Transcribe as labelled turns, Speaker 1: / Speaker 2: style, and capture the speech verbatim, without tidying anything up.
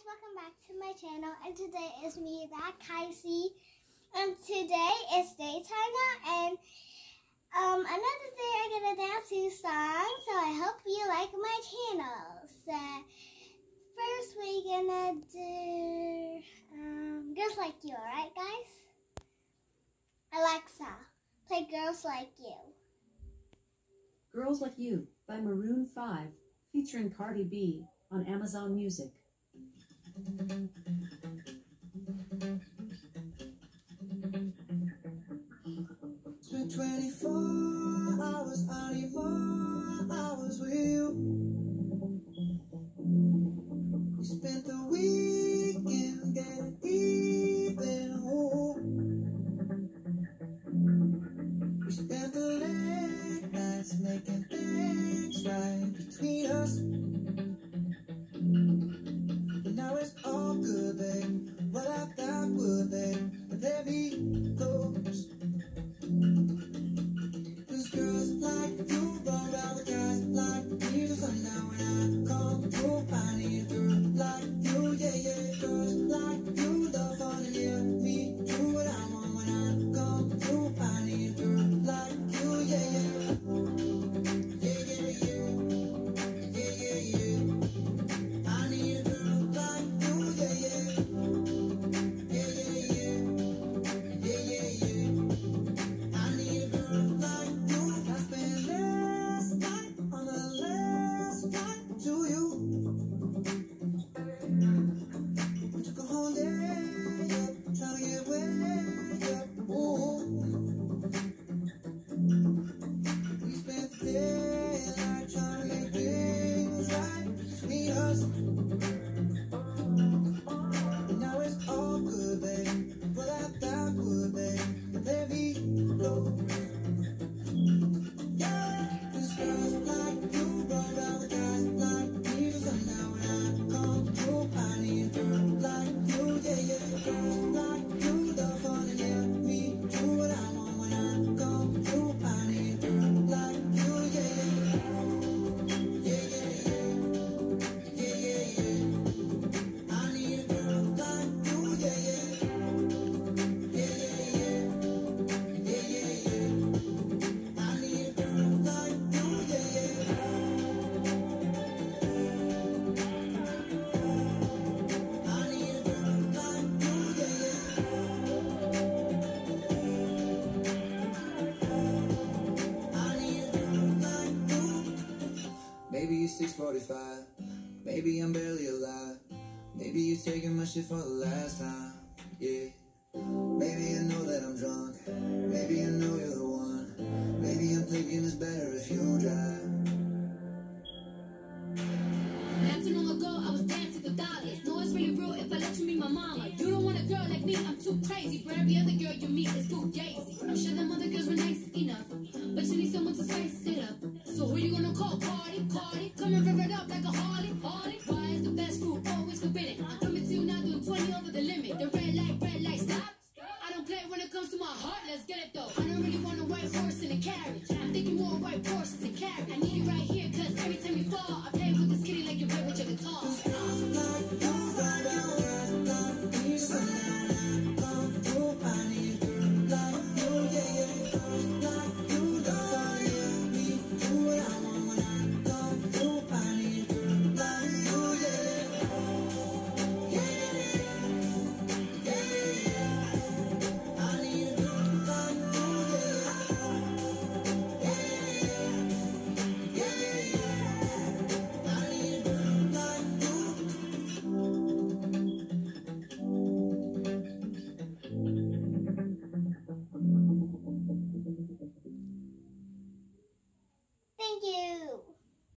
Speaker 1: welcome back to my channel, and today is me back, Kaisi, and today is daytime now, and um another day I get a dance to song, so I hope you like my channel. So first we're gonna do um Girls Like You, alright guys? Alexa, play Girls Like You.
Speaker 2: Girls Like You by Maroon five, featuring Cardi B on Amazon Music.
Speaker 3: Spent twenty-four hours, I need more hours with you. We spent the weekend getting even. Ooh. We spent the late nights making things right between us. But now it's all good, babe. What I thought would, babe. But there be those. Cause girls like you run around with guys like me. So sundown when I come through, I need a girl like you, yeah, yeah. Girls like you love fun and yeah, me do what I want when I come through. I need a girl like you, yeah, yeah. Yeah, yeah, yeah. Yeah, yeah, yeah. I need a girl like you, yeah, yeah. Yeah, yeah, yeah. Yeah, yeah, yeah. I need a girl like you. I spent last night on the last flight to you. We took a whole day up, trying to get way up. Ooh. We spent the daylight trying to make things right between us. And now it's all good, babe. What I thought would, babe. But there be no. Yeah, 'cause girls like you run around with guys like me. So now when I come through, I need a girl like you, yeah, yeah. Girls like you love fun and yeah, me do what I want when I come through. I need a girl like you, yeah, yeah. Yeah, yeah, yeah. Yeah, yeah, yeah. I need a girl like you, yeah, yeah. Yeah, yeah, yeah. Yeah, yeah, yeah. I need a girl like you, yeah, yeah. I need a girl like you, yeah, yeah. I need a girl like you. Maybe it's six forty-five. Maybe I'm barely alive. Maybe you're taking my shit for the last time. Yeah. Maybe I know that I'm drunk. Maybe I know you're the one. Maybe I'm thinking it's better if you drive.
Speaker 4: Not too long ago, I was dancing for dollars. No, it's really real if I let you meet my mama. You don't want a girl like me, I'm too crazy. But every other girl you meet is too gazy. I'm sure them other girls were nice enough, but you need someone to spice it up. So who you gonna call? Cardi, Cardi. Come and rev it up like a Harley, Harley. Why is the best crew always forbidden? I'm coming to you now doing twenty over the limit. The